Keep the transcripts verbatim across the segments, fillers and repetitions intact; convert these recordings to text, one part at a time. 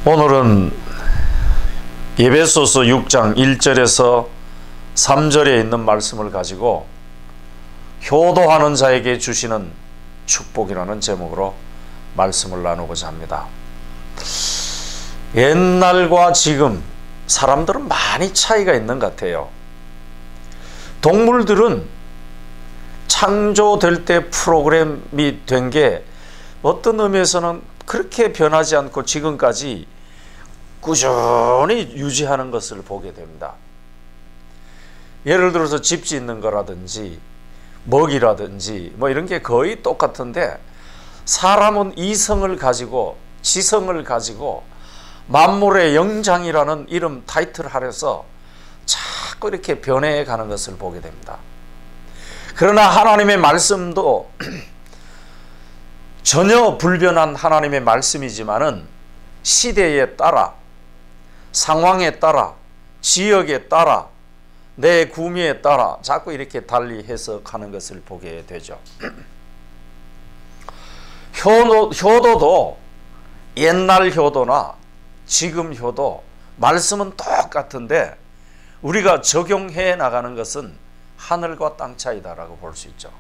오늘은 에베소서 육 장 일 절에서 삼 절에 있는 말씀을 가지고 효도하는 자에게 주시는 축복이라는 제목으로 말씀을 나누고자 합니다. 옛날과 지금 사람들은 많이 차이가 있는 것 같아요. 동물들은 창조될 때 프로그램이 된 게 어떤 의미에서는 그렇게 변하지 않고 지금까지 꾸준히 유지하는 것을 보게 됩니다. 예를 들어서 집 짓는 거라든지 먹이라든지 뭐 이런 게 거의 똑같은데, 사람은 이성을 가지고 지성을 가지고 만물의 영장이라는 이름 타이틀 아래서 자꾸 이렇게 변해 가는 것을 보게 됩니다. 그러나 하나님의 말씀도 전혀 불변한 하나님의 말씀이지만은 시대에 따라, 상황에 따라, 지역에 따라, 내 구미에 따라 자꾸 이렇게 달리 해석하는 것을 보게 되죠. 효도, 효도도 옛날 효도나 지금 효도 말씀은 똑같은데 우리가 적용해 나가는 것은 하늘과 땅 차이다라고 볼 수 있죠.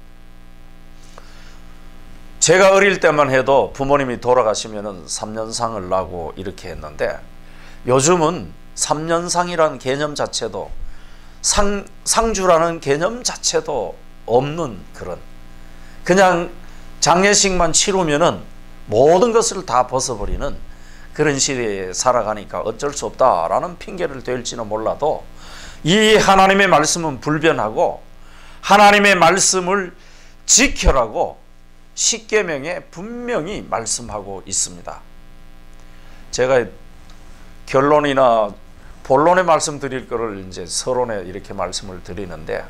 제가 어릴 때만 해도 부모님이 돌아가시면은 삼년상을 나고 이렇게 했는데, 요즘은 삼년상이라는 개념 자체도, 상, 상주라는 개념 자체도 없는 그런, 그냥 장례식만 치르면은 모든 것을 다 벗어버리는 그런 시대에 살아가니까 어쩔 수 없다라는 핑계를 댈지는 몰라도, 이 하나님의 말씀은 불변하고 하나님의 말씀을 지켜라고 십계명에 분명히 말씀하고 있습니다. 제가 결론이나 본론에 말씀드릴 거를 이제 서론에 이렇게 말씀을 드리는데,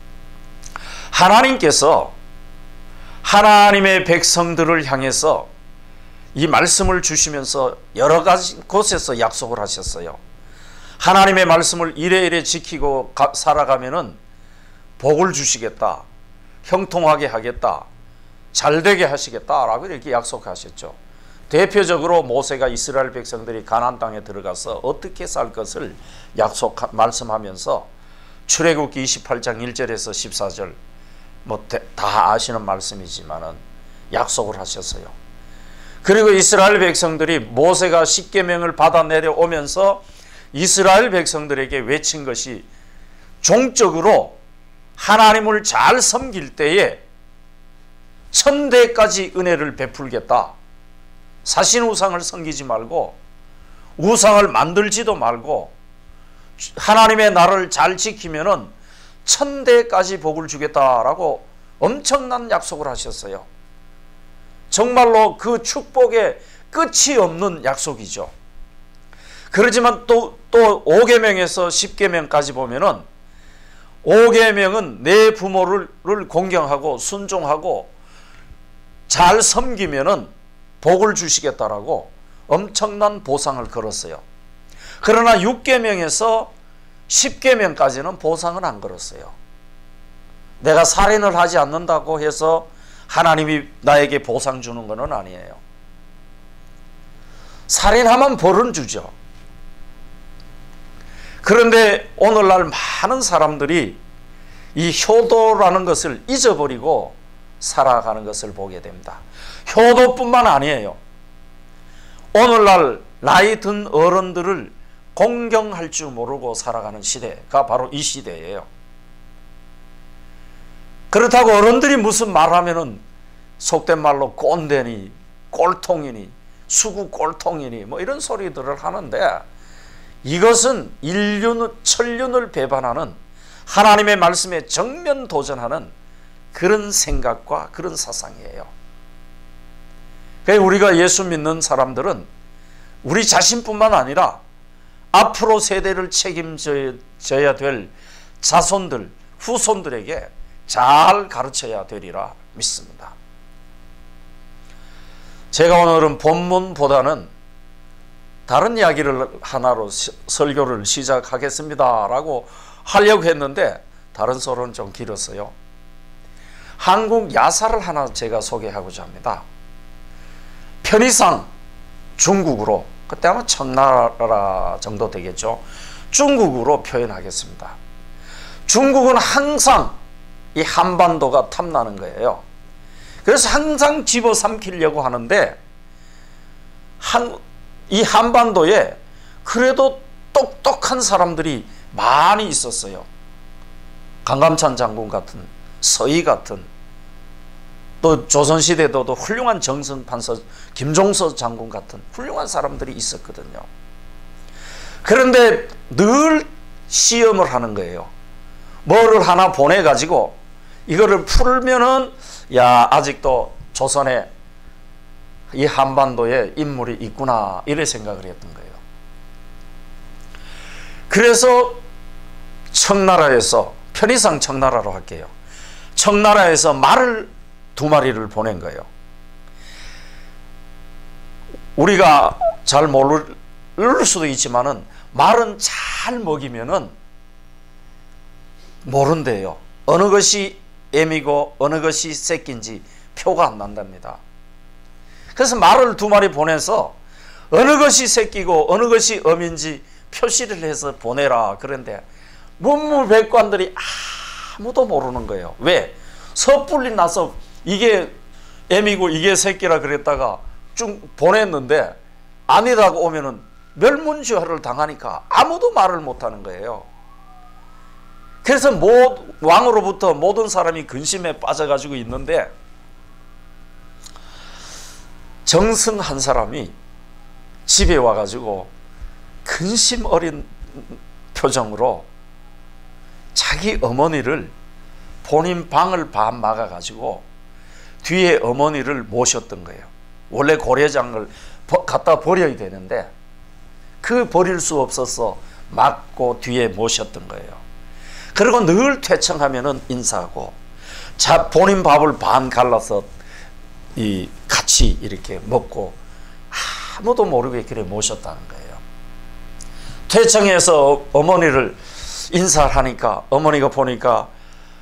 하나님께서 하나님의 백성들을 향해서 이 말씀을 주시면서 여러 가지 곳에서 약속을 하셨어요. 하나님의 말씀을 이래이래 지키고 가, 살아가면은 복을 주시겠다, 형통하게 하겠다, 잘되게 하시겠다라고 이렇게 약속하셨죠. 대표적으로 모세가 이스라엘 백성들이 가나안 땅에 들어가서 어떻게 살 것을 약속 말씀하면서 출애굽기 이십팔 장 일 절에서 십사 절 뭐 다 아시는 말씀이지만은 약속을 하셨어요. 그리고 이스라엘 백성들이 모세가 십계명을 받아 내려오면서 이스라엘 백성들에게 외친 것이, 종적으로 하나님을 잘 섬길 때에 천대까지 은혜를 베풀겠다. 사신 우상을 섬기지 말고 우상을 만들지도 말고 하나님의 나라를 잘 지키면은 천대까지 복을 주겠다라고 엄청난 약속을 하셨어요. 정말로 그 축복의 끝이 없는 약속이죠. 그렇지만 또, 또 오 계명에서 십 계명까지 보면은, 오 계명은 내 부모를 공경하고 순종하고 잘 섬기면은 복을 주시겠다라고 엄청난 보상을 걸었어요. 그러나 육 계명에서 십 계명까지는 보상을 안 걸었어요. 내가 살인을 하지 않는다고 해서 하나님이 나에게 보상 주는 것은 아니에요. 살인하면 벌은 주죠. 그런데 오늘날 많은 사람들이 이 효도라는 것을 잊어버리고 살아가는 것을 보게 됩니다. 효도뿐만 아니에요. 오늘날 나이 든 어른들을 공경할 줄 모르고 살아가는 시대가 바로 이 시대예요. 그렇다고 어른들이 무슨 말하면은 속된 말로 꼰대니 꼴통이니 수구 꼴통이니 뭐 이런 소리들을 하는데, 이것은 인륜, 천륜을 배반하는 하나님의 말씀에 정면 도전하는 그런 생각과 그런 사상이에요. 그래서 우리가 예수 믿는 사람들은 우리 자신뿐만 아니라 앞으로 세대를 책임져야 될 자손들, 후손들에게 잘 가르쳐야 되리라 믿습니다. 제가 오늘은 본문보다는 다른 이야기를 하나로 설교를 시작하겠습니다 라고 하려고 했는데, 다른 서론은 좀 길었어요. 한국 야사를 하나 제가 소개하고자 합니다. 편의상 중국으로 그때 아마 청나라 정도 되겠죠. 중국으로 표현하겠습니다. 중국은 항상 이 한반도가 탐나는 거예요. 그래서 항상 집어삼키려고 하는데 한, 이 한반도에 그래도 똑똑한 사람들이 많이 있었어요. 강감찬 장군 같은, 서희 같은, 또 조선시대에도 훌륭한 정승판서 김종서 장군 같은 훌륭한 사람들이 있었거든요. 그런데 늘 시험을 하는 거예요. 뭐를 하나 보내가지고 이거를 풀면은 야, 아직도 조선에 이 한반도에 인물이 있구나, 이래 생각을 했던 거예요. 그래서 청나라에서, 편의상 청나라로 할게요. 청나라에서 말을 두 마리를 보낸 거예요. 우리가 잘 모를 수도 있지만은 말은 잘 먹이면은 모른대요. 어느 것이 애미고 어느 것이 새끼인지 표가 안 난답니다. 그래서 말을 두 마리 보내서 어느 것이 새끼고 어느 것이 어민지 표시를 해서 보내라. 그런데 문무백관들이 아무도 모르는 거예요. 왜? 섣불리 나서 이게 애미고 이게 새끼라 그랬다가 쭉 보냈는데 아니라고 오면은 멸문지화를 당하니까 아무도 말을 못하는 거예요. 그래서 모, 왕으로부터 모든 사람이 근심에 빠져가지고 있는데 정승 한 사람이 집에 와가지고 근심 어린 표정으로 자기 어머니를 본인 방을 반 막아가지고 뒤에 어머니를 모셨던 거예요. 원래 고려장을 갖다 버려야 되는데 그 버릴 수 없어서 막고 뒤에 모셨던 거예요. 그리고 늘 퇴청하면은 인사하고, 자, 본인 밥을 반 갈라서 이 같이 이렇게 먹고 아무도 모르게 그래 모셨다는 거예요. 퇴청해서 어머니를 인사를 하니까 어머니가 보니까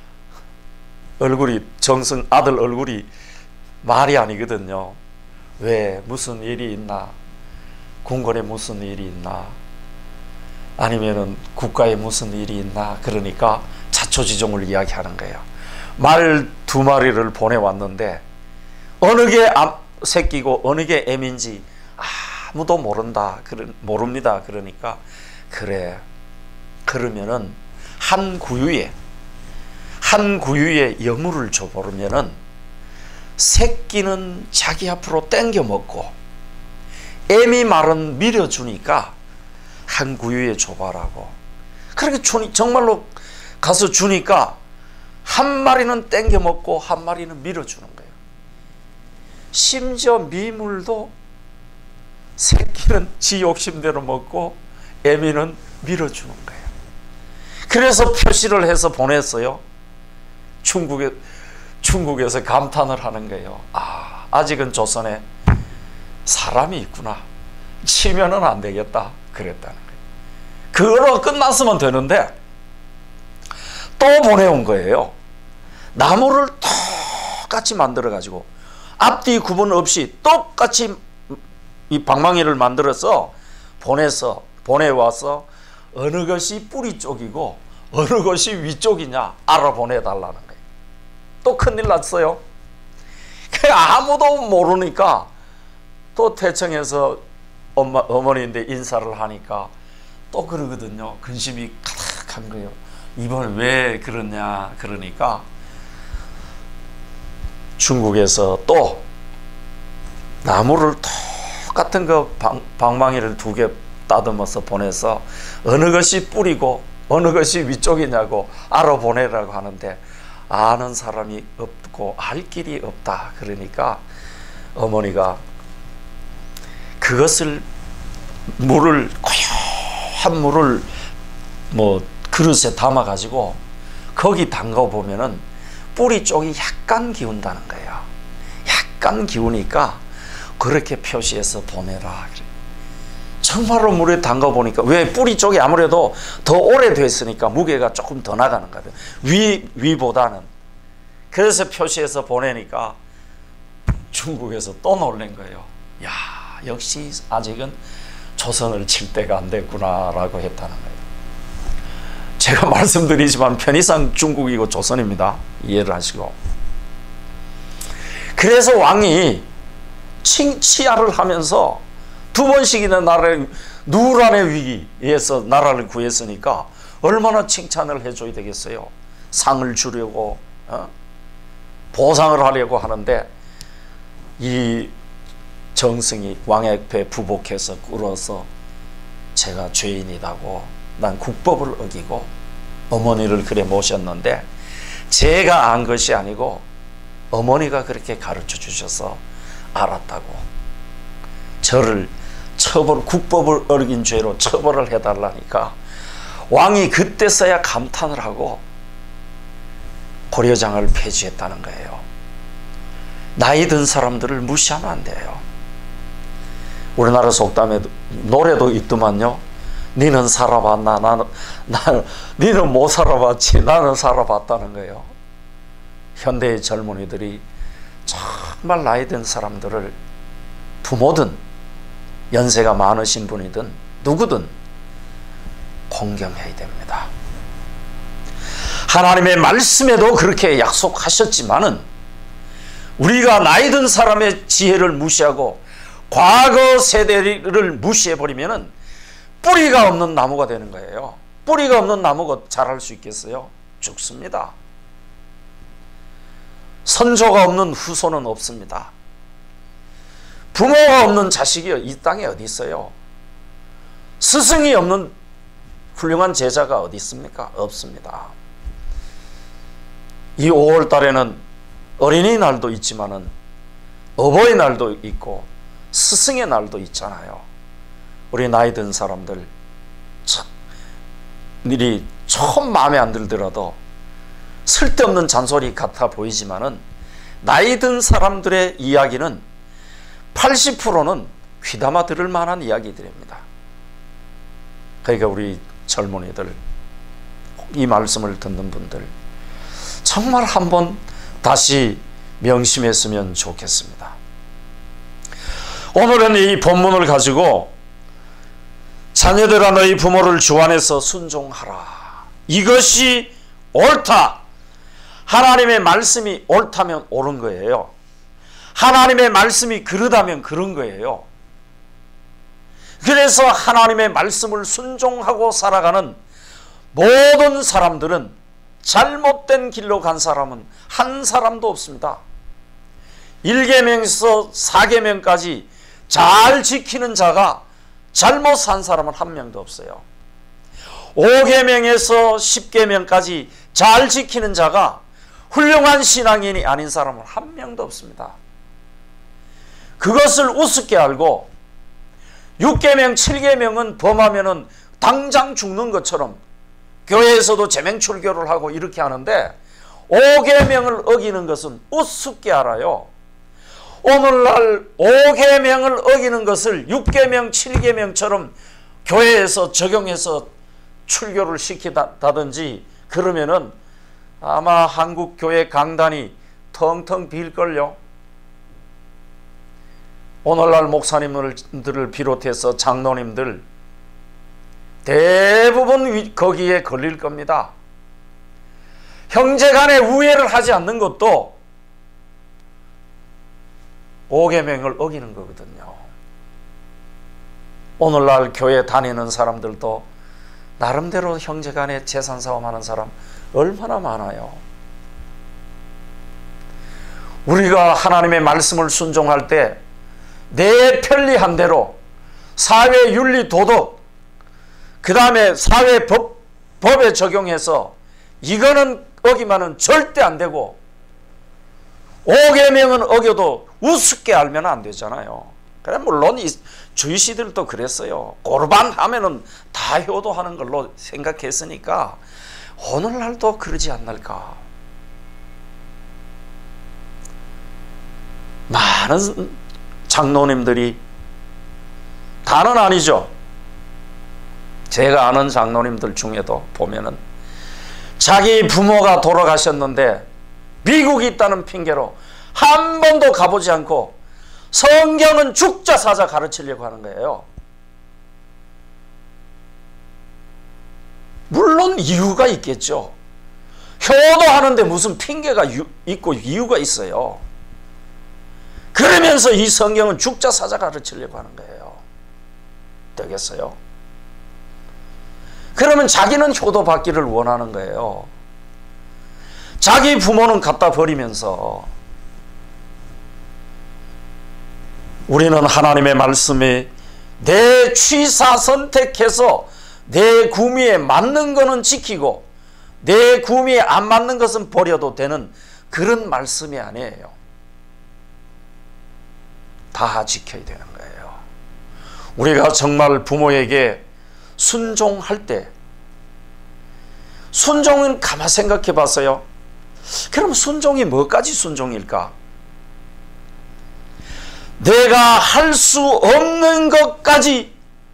얼굴이, 정승 아들 얼굴이 말이 아니거든요. 왜, 무슨 일이 있나? 궁궐에 무슨 일이 있나? 아니면은 국가에 무슨 일이 있나? 그러니까 자초지종을 이야기하는 거예요. 말 두 마리를 보내왔는데 어느 게 새끼고 어느 게 애민지 아무도 모른다. 모릅니다. 그러니까 그래, 그러면은 한 구유에 한 구유에 여물을 줘버리면은 새끼는 자기 앞으로 땡겨 먹고 애미 말은 밀어주니까 한 구유에 줘봐라고. 그렇게 주니, 정말로 가서 주니까 한 마리는 땡겨 먹고 한 마리는 밀어주는 거예요. 심지어 미물도 새끼는 지 욕심대로 먹고 애미는 밀어주는 거예요. 그래서 표시를 해서 보냈어요. 중국에, 중국에서 감탄을 하는 거예요. 아, 아직은 조선에 사람이 있구나. 치면은 안 되겠다. 그랬다는 거예요. 그거로 끝났으면 되는데 또 보내온 거예요. 나무를 똑같이 만들어 가지고 앞뒤 구분 없이 똑같이 이 방망이를 만들어서 보내서 보내와서 어느 것이 뿌리 쪽이고 어느 것이 위쪽이냐 알아보내달라는 거예요. 또 큰일 났어요. 아무도 모르니까 또 퇴청해서 엄마, 어머니인데 인사를 하니까 또 그러거든요. 근심이 가득한 거예요. 이번에 왜 그러냐 그러니까 중국에서 또 나무를 똑같은 그 방, 방망이를 두 개 따듬어서 보내서 어느 것이 뿌리고 어느 것이 위쪽이냐고 알아보내라고 하는데 아는 사람이 없고 알 길이 없다. 그러니까 어머니가 그것을 물을 고요한 물을 뭐 그릇에 담아 가지고 거기 담가 보면은 뿌리 쪽이 약간 기운다는 거예요. 약간 기우니까 그렇게 표시해서 보내라. 정말로 물에 담가 보니까 왜 뿌리 쪽이 아무래도 더 오래됐으니까 무게가 조금 더 나가는 거예요. 위 위보다는. 그래서 표시해서 보내니까 중국에서 또 놀란 거예요. 야, 역시 아직은 조선을 칠 때가 안 됐구나라고 했다는 거예요. 제가 말씀드리지만 편의상 중국이고 조선입니다. 이해를 하시고. 그래서 왕이 치하를 하면서 두 번씩이나 나라를 누란의 위기에서 나라를 구했으니까 얼마나 칭찬을 해줘야 되겠어요. 상을 주려고 어? 보상을 하려고 하는데 이 정승이 왕의 앞에 부복해서 꿇어서 제가 죄인이라고, 난 국법을 어기고 어머니를 그래 모셨는데 제가 안 것이 아니고 어머니가 그렇게 가르쳐 주셔서 알았다고 저를 처벌, 국법을 어긴 죄로 처벌을 해달라니까 왕이 그때서야 감탄을 하고 고려장을 폐지했다는 거예요. 나이 든 사람들을 무시하면 안 돼요. 우리나라 속담에 노래도 있더만요. 니는 살아봤나? 나는, 나는, 니는 못 살아봤지. 나는 살아봤다는 거예요. 현대의 젊은이들이 정말 나이 든 사람들을, 부모든 연세가 많으신 분이든 누구든 공경해야 됩니다. 하나님의 말씀에도 그렇게 약속하셨지만은 우리가 나이 든 사람의 지혜를 무시하고 과거 세대를 무시해버리면은 뿌리가 없는 나무가 되는 거예요. 뿌리가 없는 나무가 자랄 수 있겠어요? 죽습니다. 선조가 없는 후손은 없습니다. 부모가 없는 자식이 이 땅에 어디 있어요? 스승이 없는 훌륭한 제자가 어디 있습니까? 없습니다. 이 오월 달에는 어린이날도 있지만은 어버이날도 있고 스승의 날도 있잖아요. 우리 나이 든 사람들 참 일이 처음 마음에 안 들더라도 쓸데없는 잔소리 같아 보이지만은 나이 든 사람들의 이야기는 팔십 퍼센트는 귀담아 들을 만한 이야기들입니다. 그러니까 우리 젊은이들, 이 말씀을 듣는 분들 정말 한번 다시 명심했으면 좋겠습니다. 오늘은 이 본문을 가지고 자녀들아 너희 부모를 주 안에서 순종하라. 이것이 옳다. 하나님의 말씀이 옳다면 옳은 거예요. 하나님의 말씀이 그러다면 그런 거예요. 그래서 하나님의 말씀을 순종하고 살아가는 모든 사람들은, 잘못된 길로 간 사람은 한 사람도 없습니다. 일 계명에서 사 계명까지 잘 지키는 자가 잘못 산 사람은 한 명도 없어요. 오 계명에서 십 계명까지 잘 지키는 자가 훌륭한 신앙인이 아닌 사람은 한 명도 없습니다. 그것을 우습게 알고 육 계명, 칠 계명은 범하면은 당장 죽는 것처럼 교회에서도 제명출교를 하고 이렇게 하는데 오 계명을 어기는 것은 우습게 알아요. 오늘날 오 계명을 어기는 것을 육 계명, 칠 계명처럼 교회에서 적용해서 출교를 시키다든지 그러면은 아마 한국 교회 강단이 텅텅 빌걸요. 오늘날 목사님들을 비롯해서 장로님들 대부분 거기에 걸릴 겁니다. 형제간에 우애를 하지 않는 것도 오 계명을 어기는 거거든요. 오늘날 교회 다니는 사람들도 나름대로 형제간에 재산 싸움하는 사람 얼마나 많아요. 우리가 하나님의 말씀을 순종할 때 내 편리한 대로 사회 윤리 도덕, 그 다음에 사회 법, 법에 적용해서 이거는 어기면은 절대 안 되고 오 계명은 어겨도 우습게 알면 안 되잖아요. 그래 물론 이 주이시들도 그랬어요. 고르반 하면은 다 효도하는 걸로 생각했으니까 오늘날도 그러지 않을까. 많은 장로님들이, 다는 아니죠. 제가 아는 장로님들 중에도 보면은 자기 부모가 돌아가셨는데 미국에 있다는 핑계로 한 번도 가보지 않고 성경은 죽자 사자 가르치려고 하는 거예요. 물론 이유가 있겠죠. 효도하는데 무슨 핑계가 유, 있고 이유가 있어요. 그러면서 이 성경은 죽자 사자 가르치려고 하는 거예요. 되겠어요? 그러면 자기는 효도받기를 원하는 거예요. 자기 부모는 갖다 버리면서 우리는 하나님의 말씀에 내 취사 선택해서 내 구미에 맞는 거는 지키고 내 구미에 안 맞는 것은 버려도 되는 그런 말씀이 아니에요. 다 지켜야 되는 거예요. 우리가 정말 부모에게 순종할 때, 순종은 가만 생각해 봤어요. 그럼 순종이 뭐까지 순종일까? 내가 할 수 없는 것까지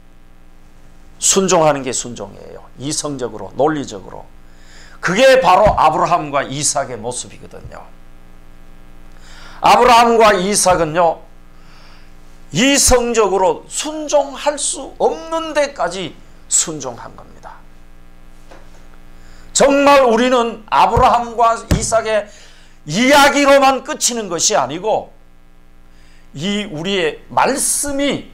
순종하는 게 순종이에요. 이성적으로, 논리적으로. 그게 바로 아브라함과 이삭의 모습이거든요. 아브라함과 이삭은요, 이성적으로 순종할 수 없는 데까지 순종한 겁니다. 정말 우리는 아브라함과 이삭의 이야기로만 그치는 것이 아니고 이 우리의 말씀이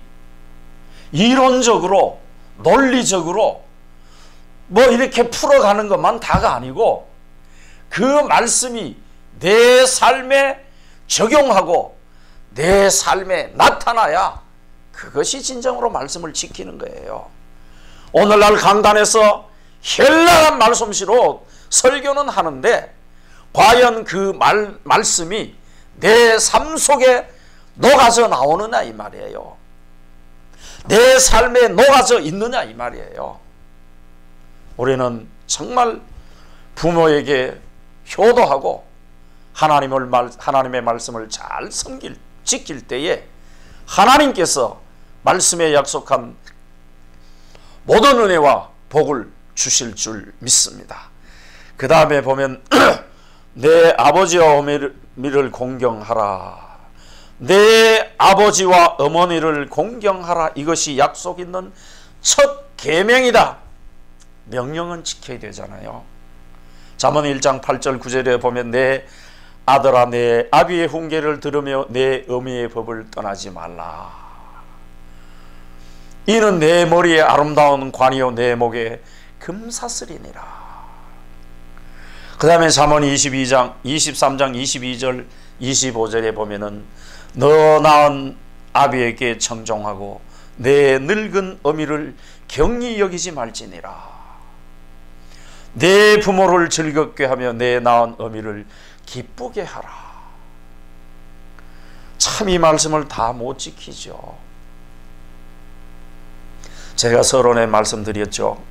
이론적으로 논리적으로 뭐 이렇게 풀어가는 것만 다가 아니고 그 말씀이 내 삶에 적용하고 내 삶에 나타나야 그것이 진정으로 말씀을 지키는 거예요. 오늘날 강단에서 현란한 말솜씨로 설교는 하는데 과연 그 말, 말씀이 내 삶 속에 녹아져 나오느냐 이 말이에요. 내 삶에 녹아져 있느냐 이 말이에요. 우리는 정말 부모에게 효도하고 하나님을 말, 하나님의 말씀을 잘 섬길, 지킬 때에 하나님께서 말씀에 약속한 모든 은혜와 복을 주실 줄 믿습니다. 그 다음에 보면 내 아버지와 어머니를 공경하라. 내 아버지와 어머니를 공경하라. 이것이 약속 있는 첫 계명이다. 명령은 지켜야 되잖아요. 잠언 일 장 팔 절 구 절에 보면 내 아들아 내 아비의 훈계를 들으며 내 어미의 법을 떠나지 말라. 이는 내 머리에 아름다운 관이요 내 목에 금사슬이니라. 그 다음에 잠언 이십이 장 이십삼 장 이십이 절 이십오 절에 보면은 너 낳은 아비에게 청종하고 내 늙은 어미를 경히 여기지 말지니라. 내 부모를 즐겁게 하며 내 낳은 어미를 기쁘게 하라. 참 이 말씀을 다 못 지키죠. 제가 서론에 말씀드렸죠.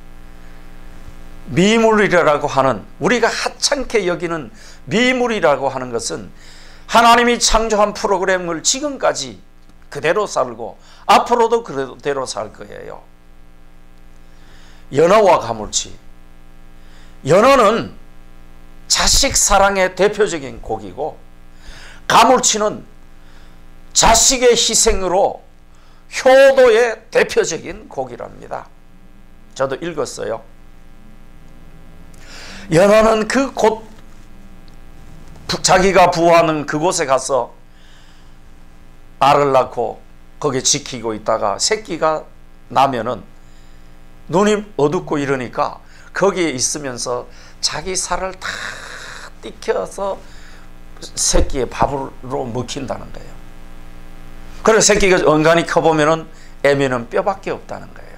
미물이라고 하는, 우리가 하찮게 여기는 미물이라고 하는 것은 하나님이 창조한 프로그램을 지금까지 그대로 살고 앞으로도 그대로 살 거예요. 연어와 가물치. 연어는 자식 사랑의 대표적인 고기고 가물치는 자식의 희생으로 효도의 대표적인 고기랍니다. 저도 읽었어요. 연어는 그 곳 자기가 부하는 그곳에 가서 알을 낳고 거기에 지키고 있다가 새끼가 나면은 눈이 어둡고 이러니까 거기에 있으면서 자기 살을 다 띠켜서 새끼의 밥으로 먹힌다는 거예요. 그래서 새끼가 언간히 커보면은 애미는 뼈밖에 없다는 거예요.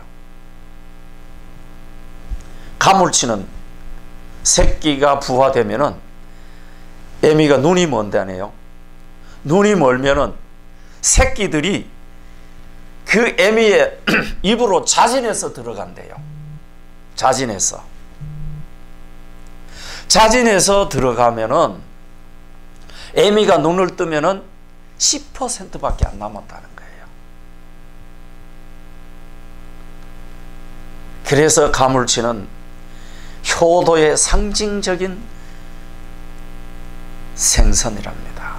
가물치는 새끼가 부화되면은 애미가 눈이 먼다네요. 눈이 멀면은 새끼들이 그 애미의 입으로 자진해서 들어간대요. 자진해서. 자진해서 들어가면은 애미가 눈을 뜨면은 십 퍼센트밖에 안 남았다는 거예요. 그래서 가물치는 효도의 상징적인 생선이랍니다.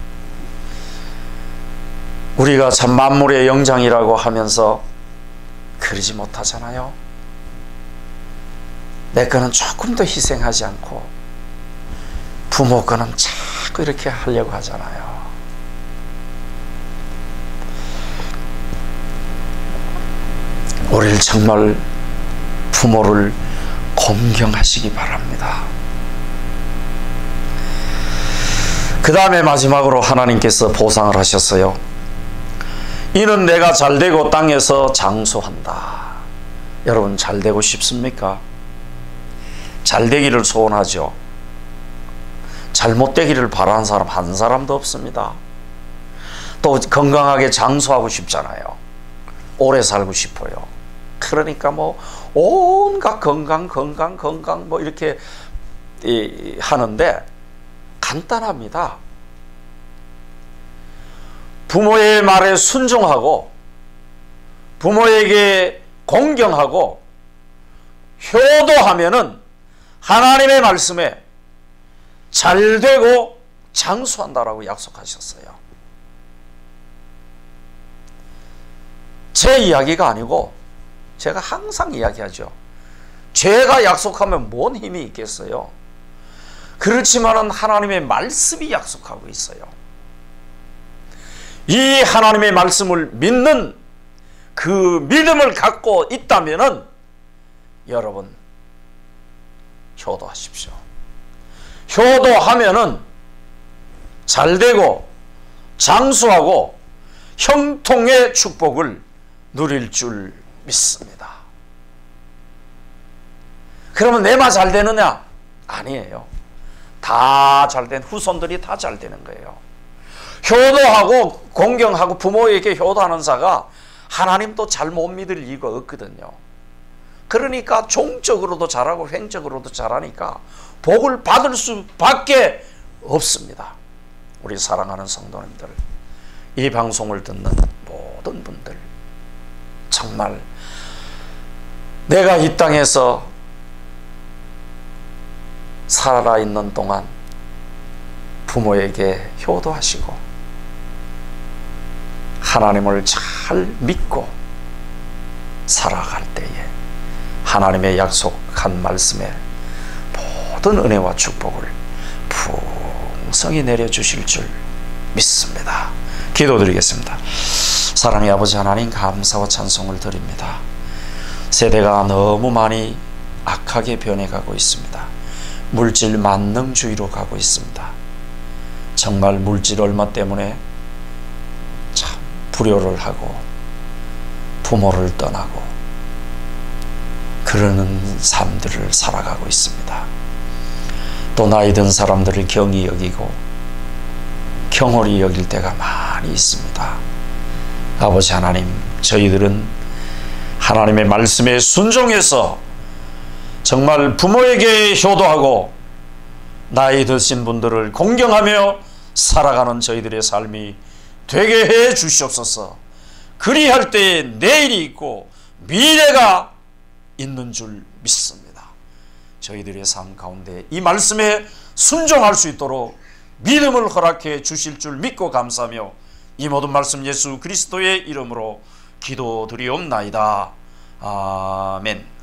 우리가 참 만물의 영장이라고 하면서 그러지 못하잖아요. 내 거는 조금 더 희생하지 않고 부모 거는 자꾸 이렇게 하려고 하잖아요. 우리를 정말 부모를 공경하시기 바랍니다. 그 다음에 마지막으로 하나님께서 보상을 하셨어요. 이는 내가 잘되고 땅에서 장수한다. 여러분, 잘되고 싶습니까? 잘되기를 소원하죠. 잘못되기를 바라는 사람 한 사람도 없습니다. 또 건강하게 장수하고 싶잖아요. 오래 살고 싶어요. 그러니까 뭐 온갖 건강 건강 건강 뭐 이렇게 하는데 간단합니다. 부모의 말에 순종하고 부모에게 공경하고 효도하면은 하나님의 말씀에 잘되고 장수한다라고 약속하셨어요. 제 이야기가 아니고 제가 항상 이야기하죠. 죄가 약속하면 뭔 힘이 있겠어요? 그렇지만은 하나님의 말씀이 약속하고 있어요. 이 하나님의 말씀을 믿는 그 믿음을 갖고 있다면은 여러분 효도하십시오. 효도하면은 잘되고 장수하고 형통의 축복을 누릴 줄 믿습니다. 그러면 내만 잘 되느냐? 아니에요. 다 잘된 후손들이 다 잘 되는 거예요. 효도하고 공경하고 부모에게 효도하는 자가 하나님도 잘 못 믿을 이유가 없거든요. 그러니까 종적으로도 잘하고 횡적으로도 잘하니까 복을 받을 수밖에 없습니다. 우리 사랑하는 성도님들, 이 방송을 듣는 모든 분들, 정말 내가 이 땅에서 살아있는 동안 부모에게 효도하시고 하나님을 잘 믿고 살아갈 때에 하나님의 약속한 말씀에 모든 은혜와 축복을 풍성히 내려주실 줄 믿습니다. 기도드리겠습니다. 사랑의 아버지 하나님, 감사와 찬송을 드립니다. 세대가 너무 많이 악하게 변해가고 있습니다. 물질 만능주의로 가고 있습니다. 정말 물질 얼마 때문에 참 불효를 하고 부모를 떠나고 그러는 삶들을 살아가고 있습니다. 또 나이 든 사람들을 경히 여기고 경홀히 여길 때가 많이 있습니다. 아버지 하나님, 저희들은 하나님의 말씀에 순종해서 정말 부모에게 효도하고 나이 드신 분들을 공경하며 살아가는 저희들의 삶이 되게 해 주시옵소서. 그리할 때에 내일이 있고 미래가 있는 줄 믿습니다. 저희들의 삶 가운데 이 말씀에 순종할 수 있도록 믿음을 허락해 주실 줄 믿고 감사하며 이 모든 말씀 예수 그리스도의 이름으로 기도드리옵나이다. 아멘.